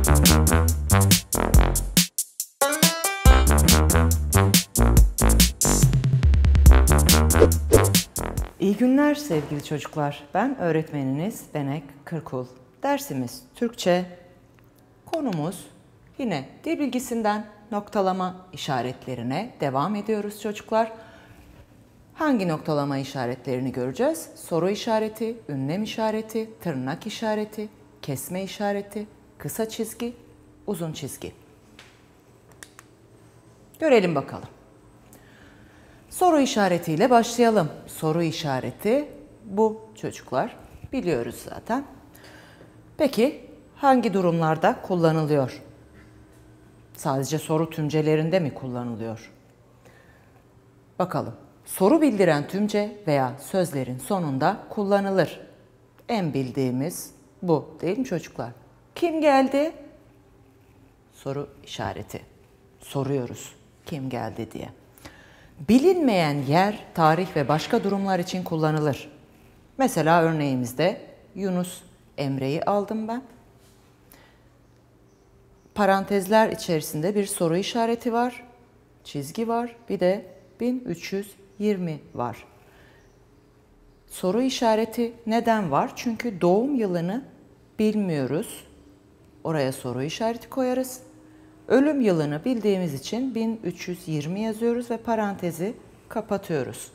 İyi günler sevgili çocuklar. Ben öğretmeniniz Benek Kırkul. Dersimiz Türkçe. Konumuz yine dil bilgisinden noktalama işaretlerine devam ediyoruz çocuklar. Hangi noktalama işaretlerini göreceğiz? Soru işareti, ünlem işareti, tırnak işareti, kesme işareti, kısa çizgi, uzun çizgi. Görelim bakalım. Soru işaretiyle başlayalım. Soru işareti bu çocuklar. Biliyoruz zaten. Peki hangi durumlarda kullanılıyor? Sadece soru tümcelerinde mi kullanılıyor? Bakalım. Soru bildiren tümce veya sözlerin sonunda kullanılır. En bildiğimiz bu değil mi çocuklar? Kim geldi? Soru işareti. Soruyoruz kim geldi diye. Bilinmeyen yer, tarih ve başka durumlar için kullanılır. Mesela örneğimizde Yunus Emre'yi aldım ben. Parantezler içerisinde bir soru işareti var, çizgi var, bir de 1320 var. Soru işareti neden var? Çünkü doğum yılını bilmiyoruz. Oraya soru işareti koyarız. Ölüm yılını bildiğimiz için 1320 yazıyoruz ve parantezi kapatıyoruz.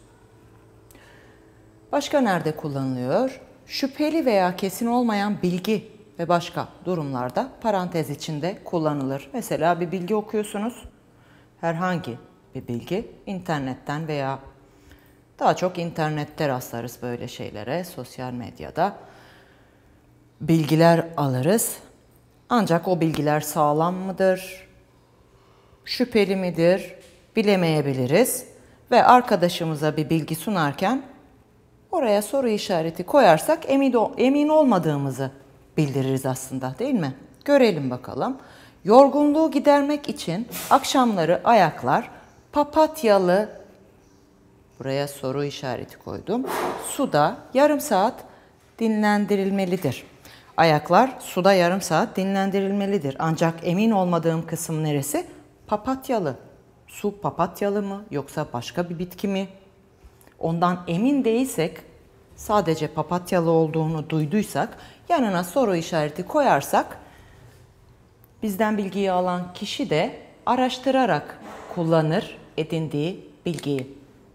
Başka nerede kullanılıyor? Şüpheli veya kesin olmayan bilgi ve başka durumlarda parantez içinde kullanılır. Mesela bir bilgi okuyorsunuz. Herhangi bir bilgi internetten veya daha çok internette rastlarız böyle şeylere, sosyal medyada bilgiler alırız. Ancak o bilgiler sağlam mıdır, şüpheli midir bilemeyebiliriz ve arkadaşımıza bir bilgi sunarken oraya soru işareti koyarsak emin olmadığımızı bildiririz aslında değil mi? Görelim bakalım. Yorgunluğu gidermek için akşamları ayaklar papatyalı, buraya soru işareti koydum, suda yarım saat dinlendirilmelidir. Ayaklar suda yarım saat dinlendirilmelidir. Ancak emin olmadığım kısım neresi? Papatyalı. Su papatyalı mı yoksa başka bir bitki mi? Ondan emin değilsek, sadece papatyalı olduğunu duyduysak, yanına soru işareti koyarsak, bizden bilgiyi alan kişi de araştırarak kullanır edindiği bilgiyi.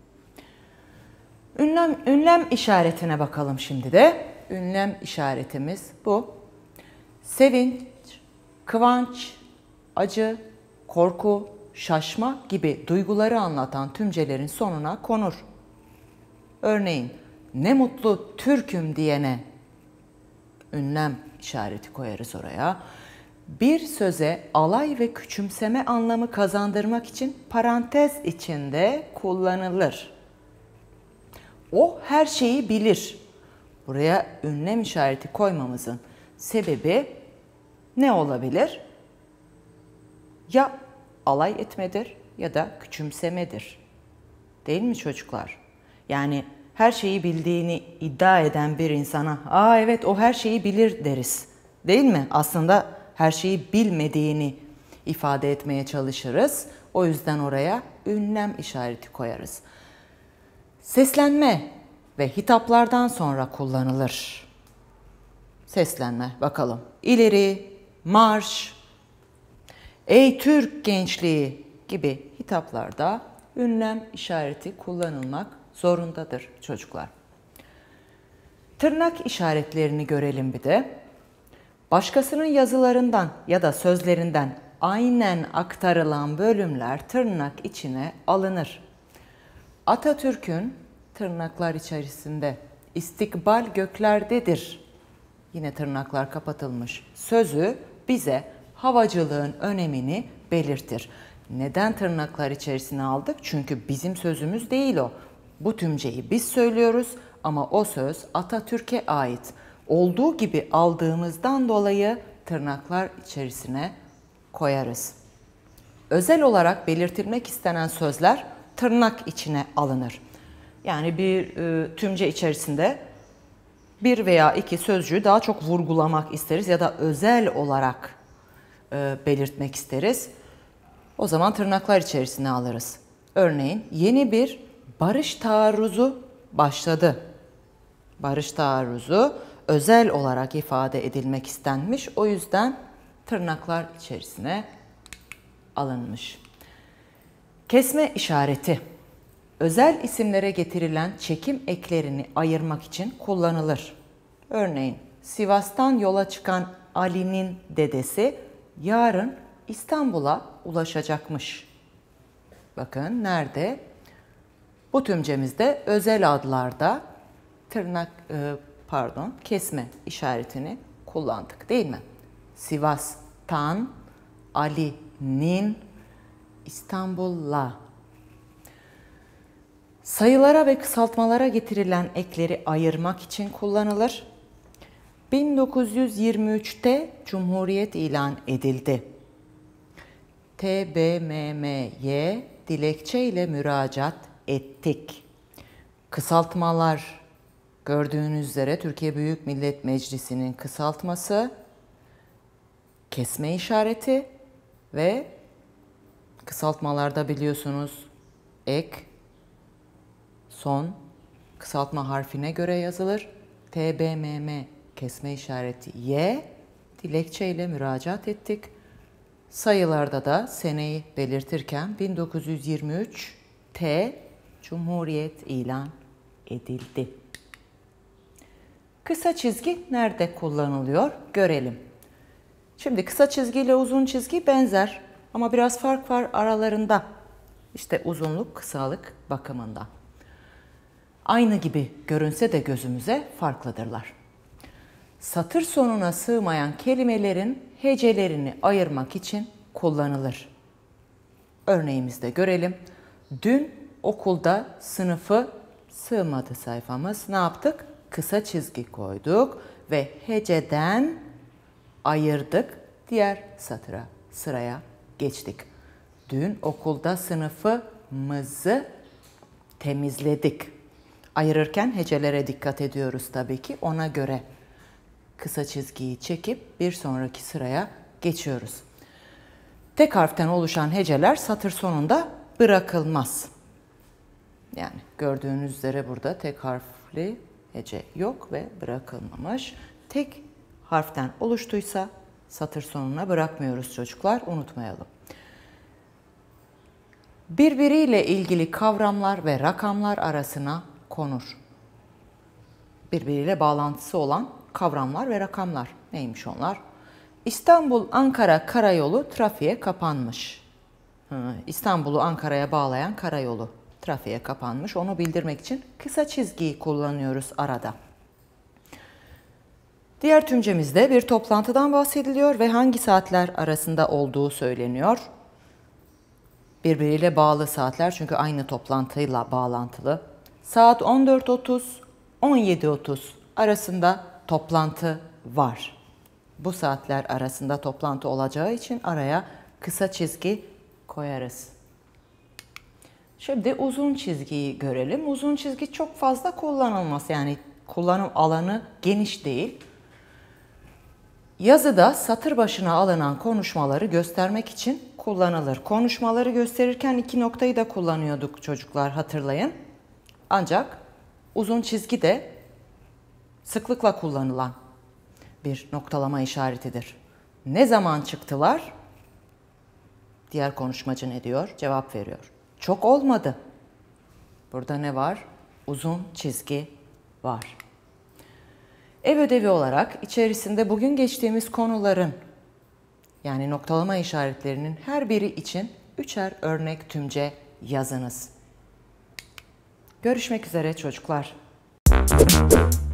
Ünlem işaretine bakalım şimdi de. Ünlem işaretimiz bu. Sevinç, kıvanç, acı, korku, şaşma gibi duyguları anlatan tümcelerin sonuna konur. Örneğin, ne mutlu Türk'üm diyene ünlem işareti koyarız oraya. Bir söze alay ve küçümseme anlamı kazandırmak için parantez içinde kullanılır. O her şeyi bilir. Buraya ünlem işareti koymamızın sebebi ne olabilir? Ya alay etmedir ya da küçümsemedir. Değil mi çocuklar? Yani her şeyi bildiğini iddia eden bir insana, "Aa evet o her şeyi bilir" deriz. Değil mi? Aslında her şeyi bilmediğini ifade etmeye çalışırız. O yüzden oraya ünlem işareti koyarız. Seslenme ve hitaplardan sonra kullanılır. Seslenme bakalım. İleri, marş, ey Türk gençliği gibi hitaplarda ünlem işareti kullanılmak zorundadır çocuklar. Tırnak işaretlerini görelim bir de. Başkasının yazılarından ya da sözlerinden aynen aktarılan bölümler tırnak içine alınır. Atatürk'ün tırnaklar içerisinde "İstikbal göklerdedir" yine tırnaklar kapatılmış sözü bize havacılığın önemini belirtir. Neden tırnaklar içerisine aldık? Çünkü bizim sözümüz değil o. Bu tümceyi biz söylüyoruz ama o söz Atatürk'e ait. Olduğu gibi aldığımızdan dolayı tırnaklar içerisine koyarız. Özel olarak belirtilmek istenen sözler tırnak içine alınır. Yani bir tümce içerisinde bir veya iki sözcüğü daha çok vurgulamak isteriz ya da özel olarak belirtmek isteriz. O zaman tırnaklar içerisine alırız. Örneğin yeni bir barış taarruzu başladı. Barış taarruzu özel olarak ifade edilmek istenmiş. O yüzden tırnaklar içerisine alınmış. Kesme işareti özel isimlere getirilen çekim eklerini ayırmak için kullanılır. Örneğin Sivas'tan yola çıkan Ali'nin dedesi yarın İstanbul'a ulaşacakmış. Bakın nerede? Bu tümcemizde özel adlarda kesme işaretini kullandık değil mi? Sivas'tan Ali'nin İstanbul'a. Sayılara ve kısaltmalara getirilen ekleri ayırmak için kullanılır. 1923'te Cumhuriyet ilan edildi. TBMM'ye dilekçeyle müracaat ettik. Kısaltmalar gördüğünüz üzere Türkiye Büyük Millet Meclisi'nin kısaltması, kesme işareti ve kısaltmalarda biliyorsunuz ek, son kısaltma harfine göre yazılır. TBMM kesme işareti Y, dilekçeyle müracaat ettik. Sayılarda da seneyi belirtirken 1923 T Cumhuriyet ilan edildi. Kısa çizgi nerede kullanılıyor? Görelim. Şimdi kısa çizgi ile uzun çizgi benzer ama biraz fark var aralarında. İşte uzunluk, kısalık bakımından. Aynı gibi görünse de gözümüze farklıdırlar. Satır sonuna sığmayan kelimelerin hecelerini ayırmak için kullanılır. Örneğimizde görelim. Dün okulda sınıfı sığmadı sayfamız. Ne yaptık? Kısa çizgi koyduk ve heceden ayırdık. Diğer sıraya geçtik. Dün okulda sınıfımızı temizledik. Ayırırken hecelere dikkat ediyoruz tabii ki. Ona göre kısa çizgiyi çekip bir sonraki sıraya geçiyoruz. Tek harften oluşan heceler satır sonunda bırakılmaz. Yani gördüğünüz üzere burada tek harfli hece yok ve bırakılmamış. Tek harften oluştuysa satır sonuna bırakmıyoruz çocuklar, unutmayalım. Birbiriyle ilgili kavramlar ve rakamlar arasına konur. Birbiriyle bağlantısı olan kavramlar ve rakamlar. Neymiş onlar? İstanbul-Ankara karayolu trafiğe kapanmış. İstanbul'u Ankara'ya bağlayan karayolu trafiğe kapanmış. Onu bildirmek için kısa çizgiyi kullanıyoruz arada. Diğer tümcemizde bir toplantıdan bahsediliyor ve hangi saatler arasında olduğu söyleniyor. Birbiriyle bağlı saatler çünkü aynı toplantıyla bağlantılı. Saat 14.30-17.30 arasında toplantı var. Bu saatler arasında toplantı olacağı için araya kısa çizgi koyarız. Şimdi uzun çizgiyi görelim. Uzun çizgi çok fazla kullanılmaz. Yani kullanım alanı geniş değil. Yazıda satır başına alınan konuşmaları göstermek için kullanılır. Konuşmaları gösterirken iki noktayı da kullanıyorduk çocuklar, hatırlayın. Ancak uzun çizgi de sıklıkla kullanılan bir noktalama işaretidir. Ne zaman çıktılar? Diğer konuşmacı ne diyor? Cevap veriyor. Çok olmadı. Burada ne var? Uzun çizgi var. Ev ödevi olarak içerisinde bugün geçtiğimiz konuların yani noktalama işaretlerinin her biri için 3'er örnek tümce yazınız. Görüşmek üzere çocuklar.